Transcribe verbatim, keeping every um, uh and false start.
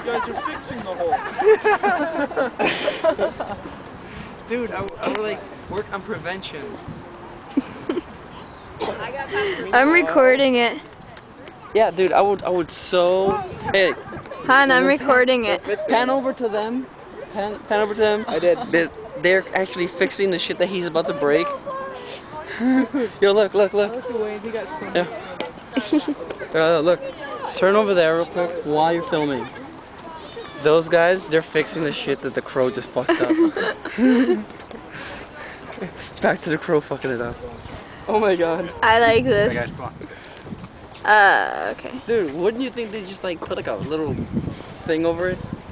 guys are fixing the hole. Dude, I, I would like work on prevention. I'm recording it. Yeah, dude, I would I would so hey Han, I'm recording it. pan over to them. Pan pan over to them. I did. They're they're actually fixing the shit that he's about to break. Yo, look, look, look. Yeah. Uh, look. Turn over there real quick while you're filming. Those guys, they're fixing the shit that the crow just fucked up. Back to the crow fucking it up. Oh my god. I like this. Uh, okay. Dude, wouldn't you think they just like put like a little thing over it?